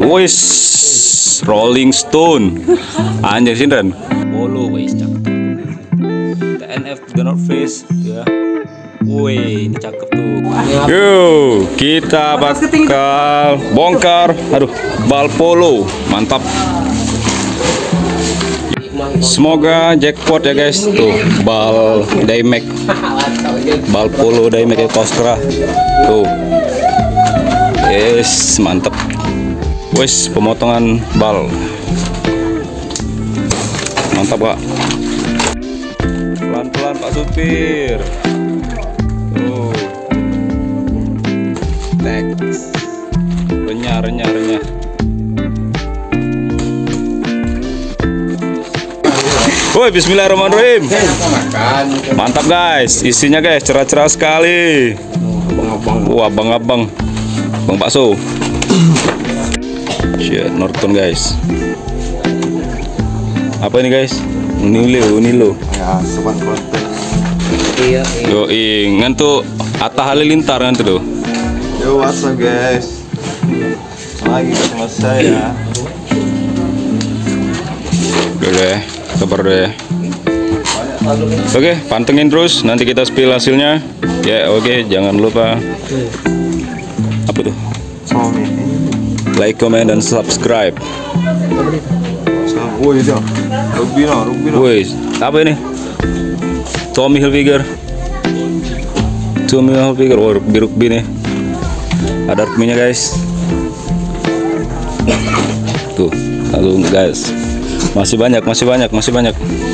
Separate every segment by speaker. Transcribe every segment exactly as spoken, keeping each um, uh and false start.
Speaker 1: Wis Rolling Stone. Anjir sinten. Polo wis cakep. T N F The North Face ya. Woi, ini cakep tuh. Yo, kita bakal bongkar. Aduh, bal polo. Mantap. Semoga jackpot ya guys. Tuh, bal Daimek. Bal polo Daimek Ekostra. Tuh. Yes, mantap. Wes, pemotongan bal. Mantap, Pak. Pelan-pelan Pak supir. Tuh. Teks. Renyah, renyah, renyah. Woi, bismillahirrahmanirrahim. Mantap guys, isinya guys cerah-cerah sekali. Wah, abang-abang, bang bakso. Shit, Norton guys. Apa ini guys? Unilo, Unilo.
Speaker 2: Ya, sobat konten.
Speaker 3: Iya.
Speaker 1: Yo, ingan tuh Atta Halilintar kan tuh.
Speaker 2: Yo, what's up guys? Lagi ketemu saya.
Speaker 1: Udah deh, kabar deh. Oke, pantengin terus. Nanti kita spill hasilnya. Ya, oke, jangan lupa. Apa tuh?
Speaker 2: Tommy.
Speaker 1: Like, comment, dan subscribe.
Speaker 2: Oh iya, rugby no, rugby no.
Speaker 1: Woi, apa ini? Tommy Hilfiger. Tommy Hilfiger, oh rugby rugby nih. Ada rugbynya guys. Tuh, lalu guys. Masih banyak, masih banyak, masih banyak.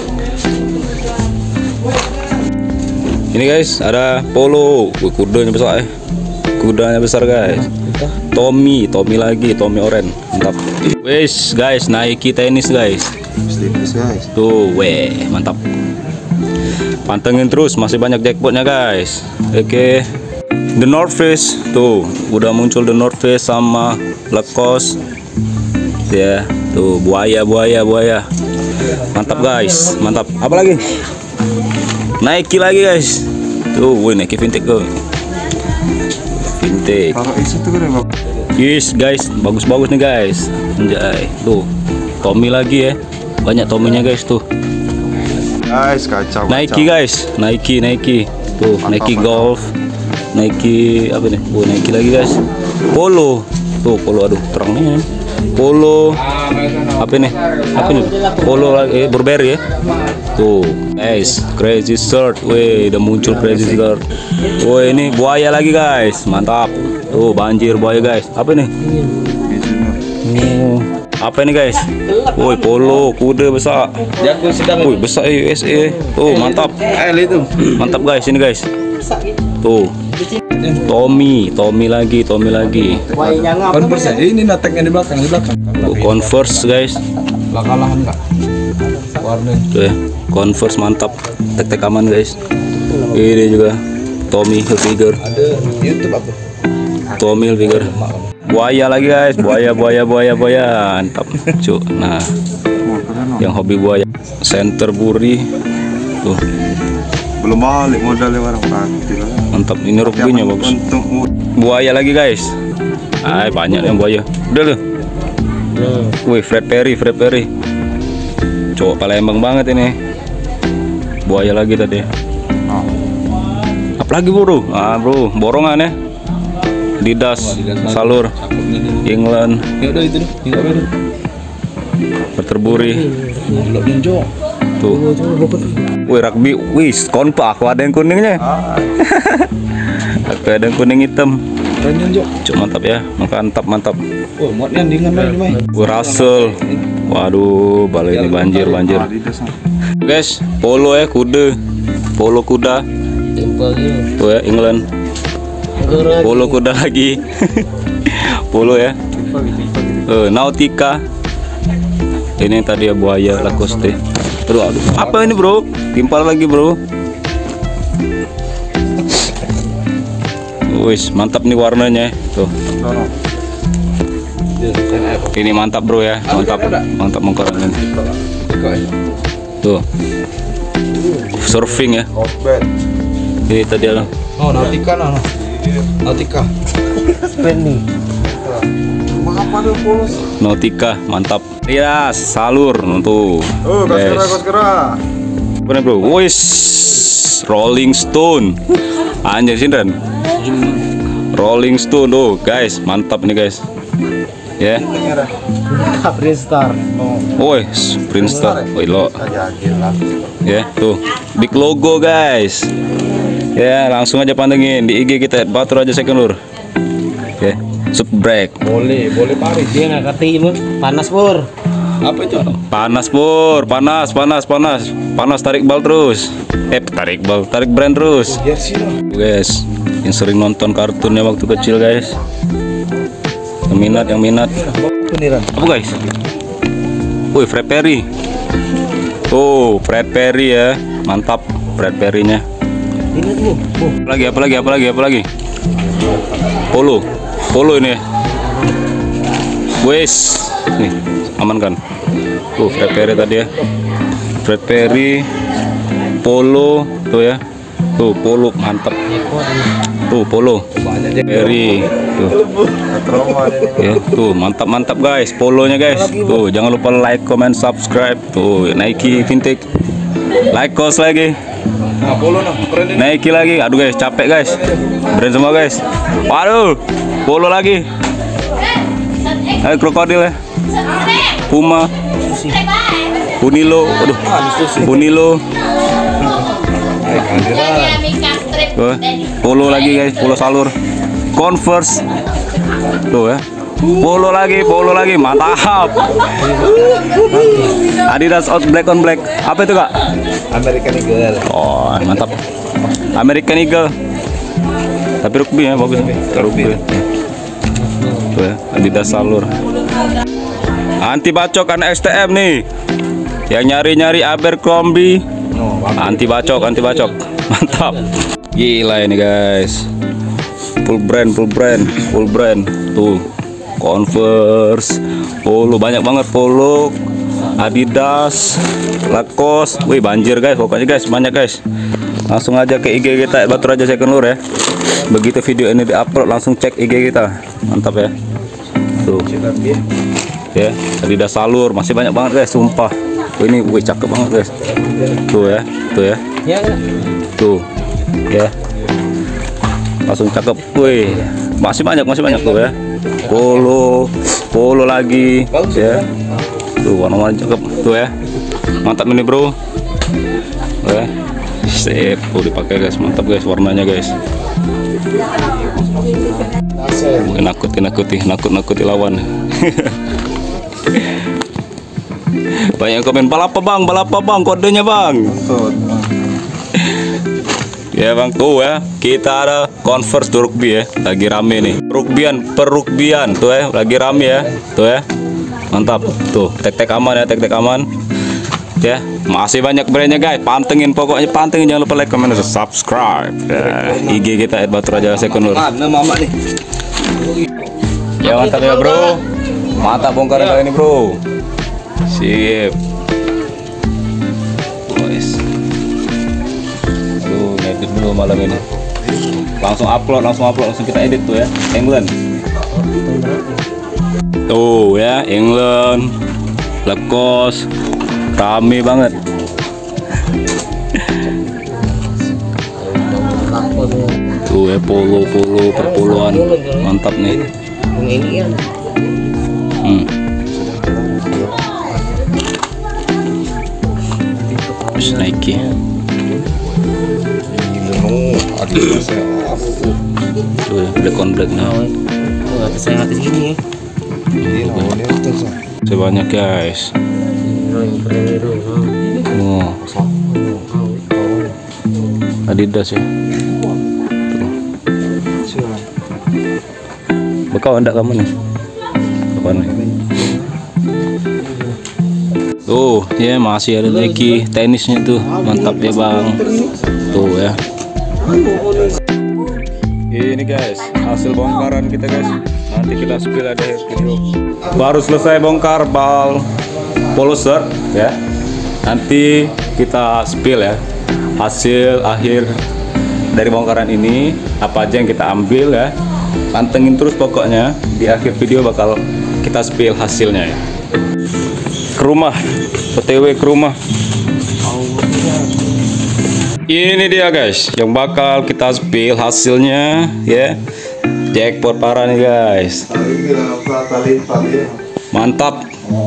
Speaker 1: Ini guys, ada polo. Wih, kudanya besar eh. Kudanya besar guys. Tommy, Tommy lagi, Tommy Oren. Mantap. Wes guys, Nike tenis guys.
Speaker 2: Tenis guys.
Speaker 1: Tuh, weh, mantap. Pantengin terus, masih banyak jackpotnya guys. Oke. The North Face, tuh, udah muncul The North Face sama Lacoste. Ya, tuh buaya, buaya, buaya. Mantap guys, mantap. Apa lagi? Nike lagi guys. Tuh, wih, Nike vintage tuh. Vintage.
Speaker 2: Kalau isi tuh keren Bang.
Speaker 1: Yes guys, bagus-bagus nih guys. Anjay, tuh Tommy lagi ya. Banyak Tommy-nya guys tuh.
Speaker 2: Guys, kacau.
Speaker 1: Nike
Speaker 2: kacau.
Speaker 1: guys, Nike, Nike. Tuh,
Speaker 2: Mantap,
Speaker 1: Nike
Speaker 2: mantap.
Speaker 1: Golf. Nike apa nih? Oh, Nike lagi guys. Polo. Tuh, polo aduh, terang nih. Polo. Apa nih? Apa nih? Polo lagi, eh, Burberry ya. Tuh, guys, crazy shirt. Weh, udah muncul crazy shirt. Woi, ini buaya lagi guys. Mantap. Tuh, banjir buaya guys. Apa nih? Oh, apa ini guys? Woi, polo kuda besar.
Speaker 3: Jago sedang.
Speaker 1: Woi, besar U S A. Tuh, mantap.
Speaker 3: L itu.
Speaker 1: Mantap guys, ini guys. Tuh. Tommy, Tommy lagi, Tommy lagi.
Speaker 3: Converse ini nateknya di belakang, di belakang.
Speaker 1: Tuh, Converse guys.
Speaker 3: Bakalan enggak? Warna.
Speaker 1: Tuh ya, Converse mantap. Tek-tek aman guys. Ini juga Tommy Hilfiger.
Speaker 3: Ada YouTube apa?
Speaker 1: Tommy Hilfiger. Buaya lagi guys, buaya, buaya, buaya, buaya. Mantap, cuk. Nah, yang hobi buaya. Centerbury. Tuh,
Speaker 2: Belum balik modalnya barang praktis lah.
Speaker 1: mantap. Ini rugbynya bagus.
Speaker 2: Untung
Speaker 1: Buaya lagi guys. Ay, banyak yang buaya. Udah loh. Wih, Fred Perry, Fred Perry. Cowok Palembang banget ini. Buaya lagi tadi.
Speaker 2: oh.
Speaker 1: Apalagi bro? Ah bro, borongan ya. Adidas, Salur, England,
Speaker 3: Ya udah itu deh. Enggak ada.
Speaker 1: Centerbury.
Speaker 3: Belum nunjuk.
Speaker 1: Tuh. Wih, rugby. Wih, konpa. Aku ada yang kuningnya. Aku ada yang kuning hitam.
Speaker 3: Dan nunjuk.
Speaker 1: Cuk, mantap ya. Mantap, mantap.
Speaker 3: Oh, modnya dengan main main.
Speaker 1: Wih, Russell. Waduh, balai ini banjir, banjir.
Speaker 2: Adidas.
Speaker 1: Guys, polo ya, kuda. Polo kuda. Tuh ya, England. Polo kuda lagi. Polo ya. Eh, Nautica. Ini tadi ya buaya Lacoste. Aduh, aduh. Apa ini bro? Timpal lagi bro. Wis, mantap nih warnanya. Tuh. Ini mantap bro ya. Mantap. Mantap mengkorannya. Tuh. Surfing ya.
Speaker 2: Open.
Speaker 1: Ini tadi lah.
Speaker 3: Oh, Nautica no. Nautica. Spending.
Speaker 2: Apa tuh polos?
Speaker 1: Nautica, mantap. Iya, salur tuh.
Speaker 2: Oh,
Speaker 1: guys.
Speaker 2: kaskera, kaskera.
Speaker 1: Bener bro, wis Rolling Stone. Anjir Sindran. Rolling Stone tuh guys, mantap ini guys. Ya. Yeah.
Speaker 3: Prinstar. Oh.
Speaker 1: Woi, Prinstar. Woi lo.
Speaker 2: Gila.
Speaker 1: Ya, tuh. Big logo guys. Ya, langsung aja pantengin di I G kita Batur Raja Second Lur. Ya, subbrek.
Speaker 3: Boleh, boleh paris.
Speaker 4: Dia nggak ngerti Bur. Panas Bur.
Speaker 3: Apa itu?
Speaker 1: Panas Pur, panas, panas, panas. Panas tarik bal terus. Eh, tarik bal, tarik brand terus.
Speaker 3: Jersey loh.
Speaker 1: Guys, yang sering nonton kartunnya waktu kecil guys. Yang minat, yang minat.
Speaker 3: Beneran.
Speaker 1: Apa guys? Wih, Fred Perry. Oh, Fred Perry ya. Mantap Fred Perry-nya.
Speaker 4: Ini tuh. Oh.
Speaker 1: Apa lagi, apa lagi, apa lagi, apa lagi? Polo. Polo ini. Wes. Nih, aman kan? Tuh, Fred Perry tadi ya. Fred Perry. Polo tuh ya. Tuh, Polo mantap. Tuh, Polo. Perry. Tuh. Ya, tuh mantap-mantap guys, polonya guys. Tuh, jangan lupa like, comment, subscribe. Tuh, Nike vintage. Lacoste lagi.
Speaker 3: Nah, polo noh, keren ini.
Speaker 1: Nike lagi. Aduh guys, capek guys. Brand semua guys. Waduh, polo lagi. Ayo krokodil ya. Puma. Unilo. Aduh. Unilo. Tuh, polo lagi guys, polo salur. Converse. Tuh ya. Polo lagi, polo lagi, mantap. Adidas Out Black on Black. Apa itu kak?
Speaker 3: American Eagle.
Speaker 1: Oh, mantap. American Eagle. Tapi rugby ya, bagus. Rugby. Tuh ya, Adidas salur. Anti bacok kan S T M nih. Yang nyari-nyari Abercrombie. Anti bacok, anti bacok. Mantap. Gila ini guys. Full brand, full brand, full brand. Tuh, Converse, Polo, banyak banget. Polo, Adidas, Lacoste. Wih, banjir guys, pokoknya guys, banyak guys. Langsung aja ke I G kita Batur Raja Second Lur ya. Begitu video ini diupload, langsung cek I G kita. Mantap ya. Tuh. Ya, Adidas salur, masih banyak banget guys, sumpah. Oh, ini wih, cakep banget guys. Tuh ya, tuh ya.
Speaker 4: Ya.
Speaker 1: Tuh. Ya. Langsung cakep. Wih, masih banyak, masih banyak tuh ya. Polo, polo lagi ya. Tuh, warna-warna cakep tuh ya. Mantap ini bro. Tuh ya. Sip, tuh dipakai guys, mantap guys warnanya guys. Mungkin nakuti nakuti nakut nakuti lawan. Banyak komen, bal apa bang, bal apa bang, kodenya bang. Ya bang, tuh ya, kita ada Converse tuh rugby ya, lagi rame nih. Rugbian, perugbian tuh ya, lagi rame ya, tuh ya, mantap. Tuh, tek-tek aman ya, tek-tek aman. Ya, masih banyak brandnya guys, pantengin pokoknya, pantengin, jangan lupa like, comment, dan subscribe. Ya, I G kita Batur Raja Second Lur.
Speaker 3: Mana mama nih?
Speaker 1: Ya mantap ya bro, mantap bongkaran kali ini bro. Sip. Guys. Aduh, edit dulu malam ini. Langsung upload, langsung upload, langsung kita edit tuh ya. England. Tuh ya, England. Lacoste. Rame banget. Tuh ya, polo, polo, perpuluhan. Mantap nih.
Speaker 4: Ini kan.
Speaker 1: Hmm. Terus Nike. Tuh ya, black on black nah.
Speaker 4: Nggak bisa yang atas gini ya.
Speaker 1: Sebanyak guys. Oh. Adidas ya. Tuh. Bekau enggak kamu nih? Kapan nih? Tuh, ya masih ada lagi tenisnya tuh, mantap ya bang. Tuh ya. Ini guys, hasil bongkaran kita guys. Nanti kita spill ada video. Baru selesai bongkar bal polo shirt ya. Nanti kita spill ya hasil akhir dari bongkaran ini, apa aja yang kita ambil ya. pantengin terus pokoknya. Di akhir video bakal kita spill hasilnya ya. Ke rumah, O T W ke rumah. Ini dia guys, yang bakal kita spill hasilnya ya. Jackpot parah nih guys. Mantap.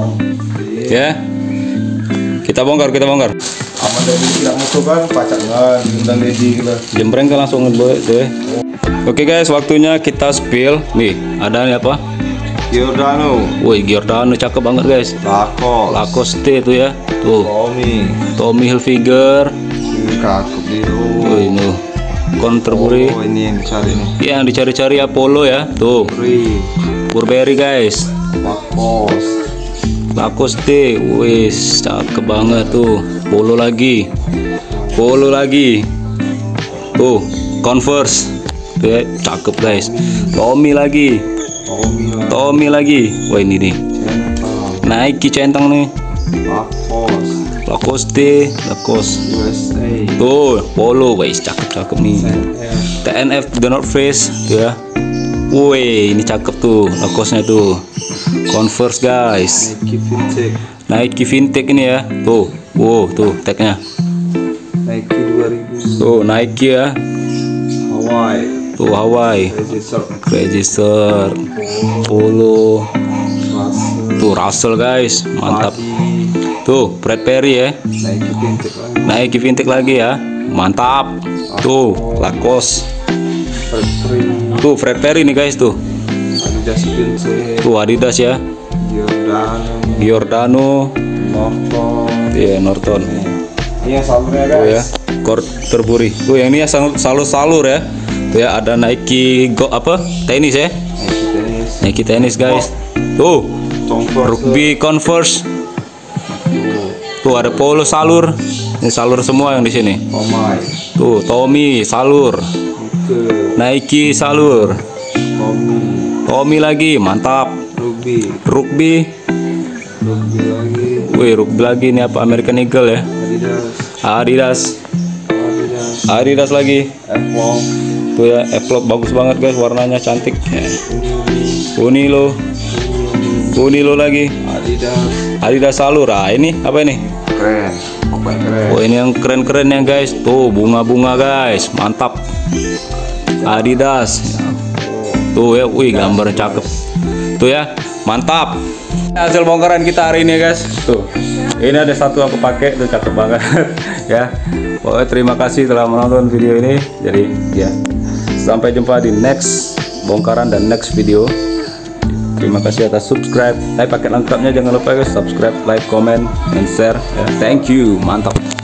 Speaker 1: Ya. Kita bongkar, kita bongkar.
Speaker 2: Aman dari tidak masuk kan pacangan undang Dedi kita.
Speaker 1: Jembreng kan langsung ngebuat tuh. Oke guys, waktunya kita spill. Nih, ada nih apa?
Speaker 2: Giordano.
Speaker 1: Woi, Giordano cakep banget guys.
Speaker 2: Lacoste.
Speaker 1: Lacoste itu ya. Tuh.
Speaker 2: Tommy.
Speaker 1: Tommy Hilfiger.
Speaker 2: Cakep dia.
Speaker 1: Woi, ini Conterbury.
Speaker 2: Oh, ini yang dicari nih.
Speaker 1: Ya, yang dicari-cari Apollo ya. Tuh.
Speaker 2: Burberry.
Speaker 1: Burberry guys.
Speaker 2: Lacoste.
Speaker 1: Lacoste. Wis, cakep banget tuh. Polo lagi. Polo lagi. Tuh, Converse. Tuh ya, cakep guys. Tommy lagi.
Speaker 2: Tommy.
Speaker 1: Tommy lagi. Wah, ini nih.
Speaker 2: Centang.
Speaker 1: Nike centang nih.
Speaker 2: Lacoste.
Speaker 1: Lacoste, Lacoste.
Speaker 2: U S A.
Speaker 1: Tuh, Polo, guys, cakep-cakep nih. T N F The North Face, tuh ya. Woi, ini cakep tuh, Lacoste-nya tuh. Converse guys.
Speaker 2: Nike Vintage.
Speaker 1: Nike Vintage ini ya. Tuh, wow, tuh tagnya.
Speaker 2: Nike dua ribu.
Speaker 1: Tuh, Nike ya.
Speaker 2: Hawaii.
Speaker 1: Tuh, Hawaii.
Speaker 2: Register.
Speaker 1: Register. Polo.
Speaker 2: Russell.
Speaker 1: Tuh, Russell guys, mantap.
Speaker 2: Padi.
Speaker 1: Tuh, Fred Perry ya.
Speaker 2: Nike Vintage lagi.
Speaker 1: Nike Vintage lagi ya. Mantap. Tuh, Lacoste.
Speaker 2: Burberry.
Speaker 1: Tuh, Fred Perry nih guys tuh.
Speaker 2: Adidas Vintage.
Speaker 1: Tuh, Adidas ya.
Speaker 2: Giordano.
Speaker 1: Giordano.
Speaker 2: Norton.
Speaker 1: Iya, Norton.
Speaker 2: Ini yang salurnya
Speaker 1: Tuh ya,
Speaker 2: guys.
Speaker 1: Conterbury. Tuh yang ini ya salur-salur ya. Tuh ya, ada Nike Go apa? Tenis ya.
Speaker 2: Nike tenis.
Speaker 1: Nike tenis guys. Tuh,
Speaker 2: Converse.
Speaker 1: rugby Converse. Tuh ada Polo salur. Ini salur semua yang di sini.
Speaker 2: Tommy.
Speaker 1: Tuh, Tommy salur.
Speaker 2: Nike.
Speaker 1: Nike salur.
Speaker 2: Tommy.
Speaker 1: Tommy lagi, mantap.
Speaker 2: Rugby.
Speaker 1: Rugby.
Speaker 2: Rugby lagi.
Speaker 1: Wih, rugby lagi ini apa? American Eagle ya.
Speaker 2: Adidas.
Speaker 1: Adidas.
Speaker 2: Adidas.
Speaker 1: Adidas lagi.
Speaker 2: F-Lock.
Speaker 1: Tuh ya, F-Lock bagus banget guys, warnanya cantik. Ya. Unilo. Unilo lagi.
Speaker 2: Adidas.
Speaker 1: Adidas salur. Ah, ini apa ini?
Speaker 2: Keren. Pokoknya keren.
Speaker 1: Oh, ini yang keren-keren ya guys. Tuh, bunga-bunga guys. Mantap. Adidas. Tuh ya, wih gambar cakep. Tuh ya, mantap. Hasil bongkaran kita hari ini ya guys. Tuh. Ini ada satu aku pakai, tuh cakep banget. Ya. Pokoknya terima kasih telah menonton video ini. Jadi, ya. Sampai jumpa di next bongkaran dan next video. Terima kasih atas subscribe. Tapi paket lengkapnya jangan lupa guys, subscribe, like, comment, and share. Ya. Thank you, mantap.